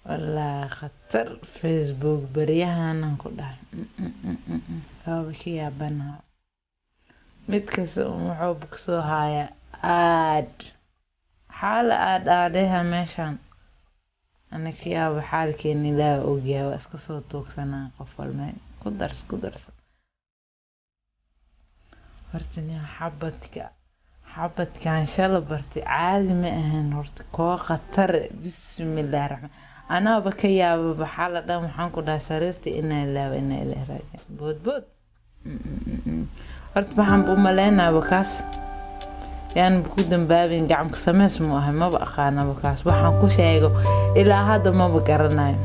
والله خطر فيسبوك بريهان كلها هو بكي بنها متكس ومحوبك سو هاي آد حال آد آديها ماشان أنا كيا بحالك إني لا أوجيها وأسك صوتوك سنة قفل ما كدرس hortani xabadkan shala bartay caadi ma ahan horta koo khatar bismillaahi raxmaan anaaba ka yaaba waxaa la dhan waxaan ku dhahay sariirta inaa ilaawa inaa ilaah raajic boodbood horta waxaan bu maleynaaba kaas yaan ku dambaabin gacamka sameys mu ahay maba aqaanaba kaas waxaan ku sheego ilaa hadda maba garanayo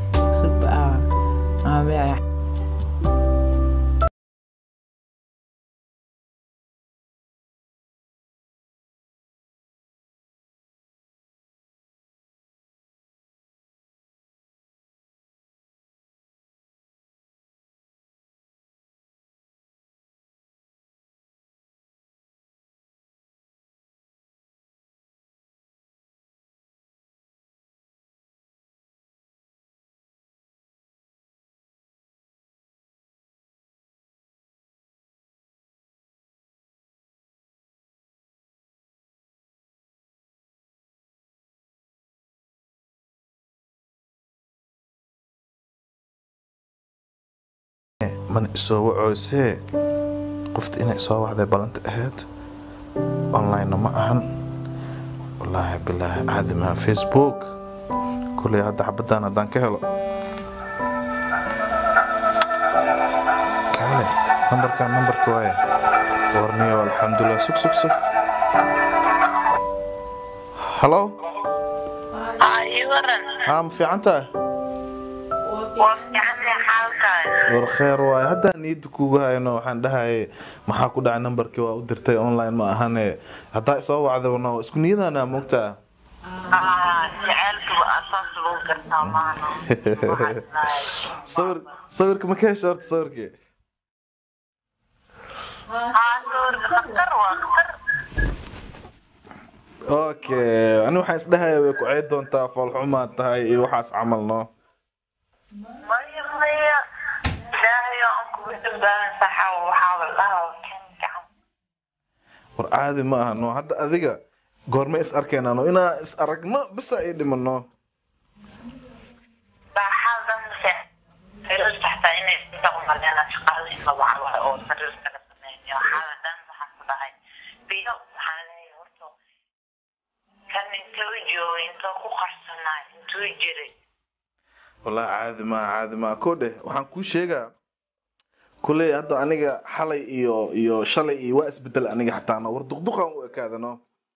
من isoo wacoysee qofta inay soo wacday balanta ahayd online ma ahan wallaahi bilaahi caadi ma Facebook kulay hadda xabadaan haddaan ka helo kaale nambarka waaye warniyo alxamdulilah sug halo haa ma fiican tahay warkheer waay haddaan niida kugu hayno waxaan dhahay maxaa ku dhacay nambarkii waa u dirtay online ma ahane haddaa isoo wacdana isku niyadaana moogtaa sawirka ma ka hesha horta sawirkii okay ani waxaan isdhahaya way ku ceyd doontaa foolxumaad tahay iyo waxaas camal no war caadi ma aha no hadda adiga goorma is arkeenano inaa is aragno bisa ay dhimano والله عادي ما كوده waxaan ku sheegaa kulay hadda aniga xalay iyo shalay iyo waa isbedel aniga xataa war duqduqan u ekaadano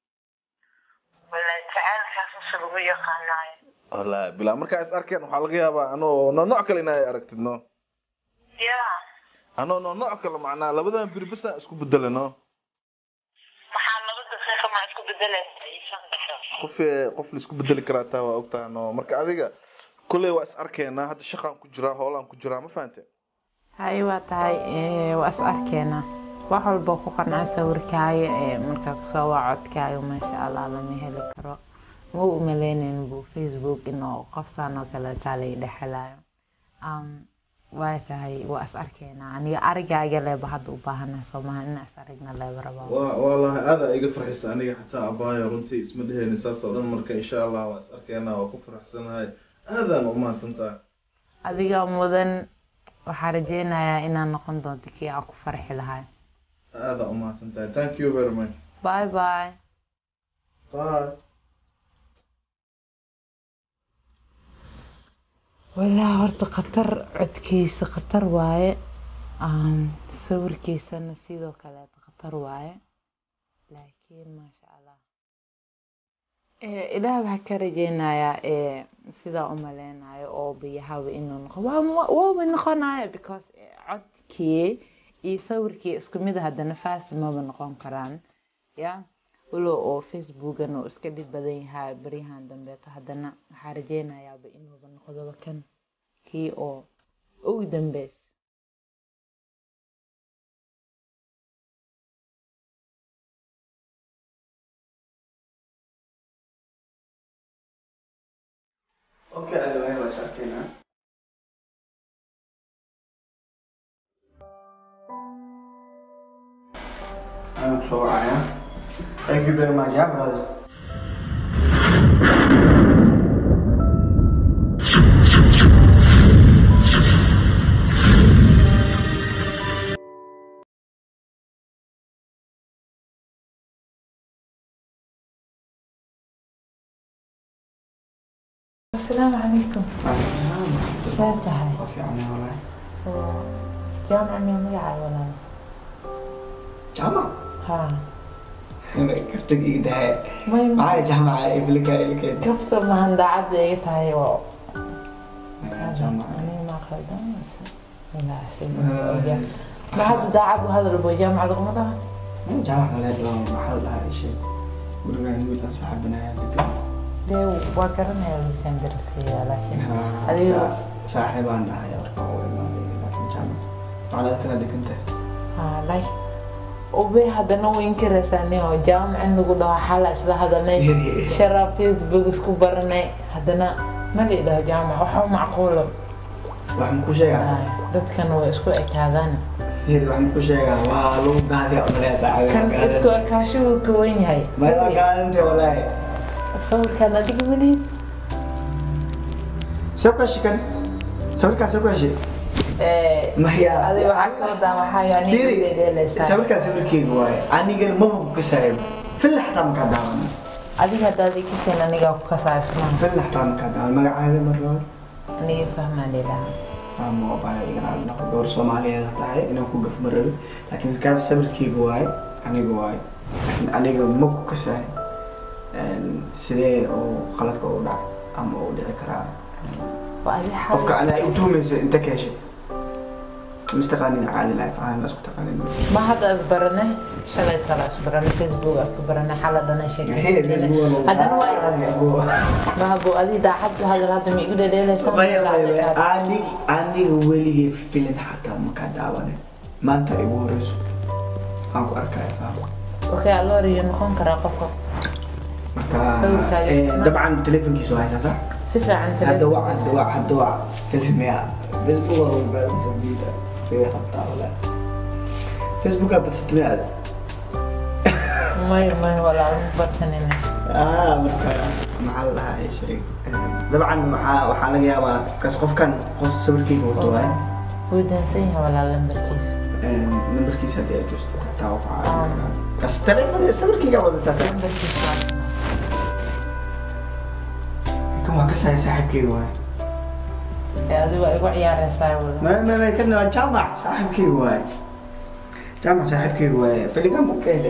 والله bila marka is arkeen waxa laga yaabaa anoo nooc kale inay aragtidno anoo nooc kale macnaa labadan birbisa isku bedelano maxaa labada sheekh ma isku bedelayay qof la isku bedeli karaa taa waa ogtaano marka adiga kulay waa is arkeena hadda shaqan ku jira hoolan ku jira ma fahanteen hay waa tahay waa is arkeena wax walba ku qanacsan sawirkaaga marka ku soo wacodkaaga ma sha Allah lama heli karo wuu umaleyneen buu Facebook inoo qofsaan oo kale taalay dhaxlaayo waa tahay waa is arkeena aniga arigaaga leeba hadda u baahana Soomaaliya in is aragna leeba rabaa wallahi aada iga farxisa aniga xataa abaayo runtii isma dheheen saas oo dhan marka insha Allah waa is arkeena oo ku faraxsanahay aadaan u maasantaa adiga mudan waxaan rajeynayaa inaan noqon doonto kii aan ku farxi lahay aada u maasantahay thank you very much bye والله horta khatar codkiisa khatar waaye sawirkiisana sidoo kale khatar waaye laakiin ma sha Allah ilaah waxa ka rajeynayaa sida u maleynayo oo biyaha inuu noqonayo because codkii iyo sawirkii isku mid ah hadana faas ma noqon karaan ya walo oo Facebook oo iska dhib badan yahay bariyahan dambe hadana waxa rajeynayaa inuu noqdo kan kii oo ugu dambeys okay I'm so I am. Thank you very much, yeah, brother. السلام عليكم. ساتها وفي عني والله. جامعة ميمية ولا جامعة؟ ها كيف تجي ده؟ ما يمكن معايا جامعة إبليكا إبليكا. كيف ما هندعد بيتها يو جامعة. أنا ما خدام بس لا أسيب ما هذا داعد وهذا اللي بجامعة الغمرة جامعة ولا لو محل هذا شيء. ورجع نقول صاحبنا هذا. ده وقرنا اللي كان درس فيها لكن هذه صاحب عندها يا لكن جامعة. على كذا ديك أنت. لكن وبي هذا نو ينكر سنة جامعة نقول له حلا إسلا هذا نيش شرا فيسبوك سكوبرنا هذا ما لي له جامعة وحو معقولة. waxaan ku sheegaa dadkan way isku ekaadaan fiir waxaan ku sheegaa waa lagu gaadiyo amaleysa kan isku ekaashu ka weyn yahay ma la gaadante wallahi sawirkan adiga malin soo kashikan sawirkaasi ma hiya adiga waxa ka wadaa waxa yani deedeeleysa sawirkeyga waaye aniga ma ku kasaayo fil xataa ma ka daawan adiga dadii kisan aniga ku kasaasmo fil xataa ma ka daawan magacaaga marro aniga fahmaan ilaa ama baa iga door Soomaaliyeed tahay inaan ku gaf maray laakiin kaas sawirkeyga waaye aniga ma ku kasaayo sidee oo qaladka u dhacay ama u dhici karaa qofka ana u tuumayso inta ka heshay mustaqanin caadi la faham isku taqanin ma hada asbarane shalay tala asbarane Facebook asbarane xaladana sheekaysan hadana waa ma habo adi daacad hada ma igu dheelaysan ani weligii filin xataa ma ka daawane maanta igu horeyso aan ku arkay faham okay allooriyo noqon karaa qofka طبعا تليفونكيسو هاي صح؟ سفع عن تليفون هذا وعد فيلم يا فيسبوك ولا مسويته في خطة ولا فيسبوك بتستمع ما ولا بتسنين محل هاي شيء طبعا وحالك يا ما كسقف كان قص صبر كيف وتوه ودنسيها ولا لمبركيس لمبركيس هذه جست تعرف كاس تليفون صبر كيف ولا تسمع لمبركيس كم هكذا صاحبكي واي هذا هو عيار ساوي ما كنا جامع صاحبكي واي جامع صاحبكي واي في اللي جنبك كده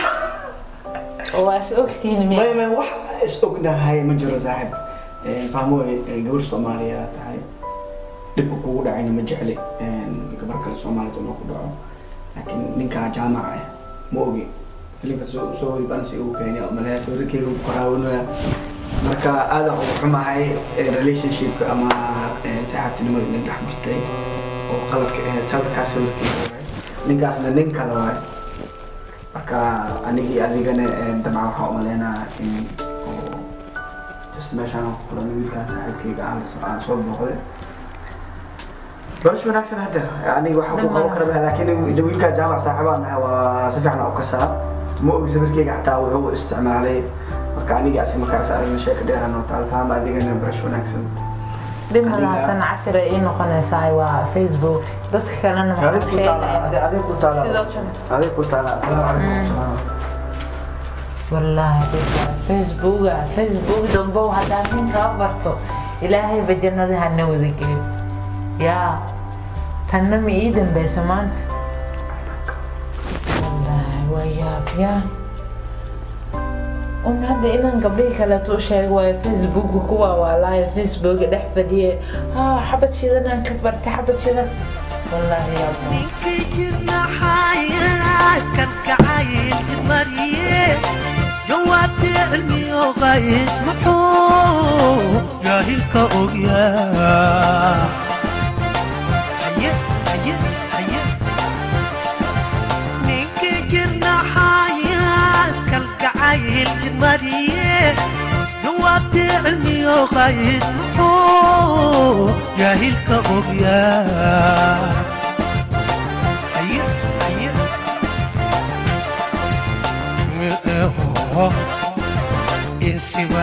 واسوقتين ما واحد اسوقنا هاي مجرى صاحب فهموا جور Soomaaliya tahay dib ku dhacayna ma jecli gabar kale Soomaaliyeed oo ku dhaco laakiin ninka jaamaca ma ogi filimka soo horiban si uu keenay ama la sawirkeedu qoraawna marka aad u xumahay relationship ama saaxiibtinimada in dhex martay oo qaladka ah sawirkeedu ninkaasna nin kale waay marka adigana dabcan waxa u maleynaa in just meeshaan kula wiilkaan saaxiibkeyga aan soo booqday برش وناكسن هذا يعني واحد وقوة كربها لكن جويل كان جامع صاحبنا وسفعنا أو كسر مو بزبر كي حتى وهو استعمالي وكان يجي أسمع كاسر المشاكل ده أنا تعرف فاهم بعد كده برش وناكسن لما لا تنعشر إنه قناة ساي وفيسبوك تدخل أنا هذه كنت السلام عليكم والله فيسبوك دنبو هذا من كبرته إلهي بجنة هالنوذي كيف يا تنمي إيدن بسمانت والله وياك يا هذا إنن قبلي كلا توشي ويا فيسبوك وكوا ولا فيسبوك دحفديه حبت شذنا كبرت حبت شذنا والله يا ابني كجرنا حياة كالكعايل مريه جواب علمي وغايس محوم جاهل كأوغيا حياة كالكعايل مريه جواب علمي وقايد جاهلك أبيا هيا هيا إنسي